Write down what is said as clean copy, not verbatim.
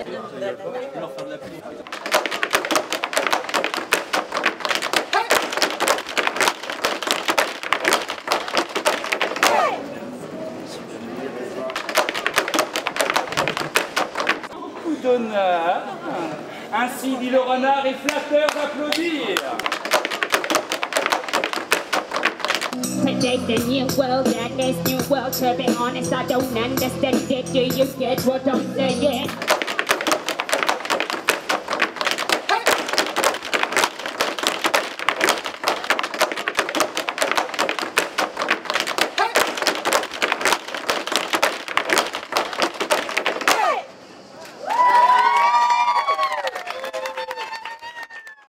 leur faire de la pluie. Coup d'honneur. Ainsi dit le renard et flatteur d'applaudir. Predict the new world and this new world. To be honest, I don't understand it. Do you get what I'm saying?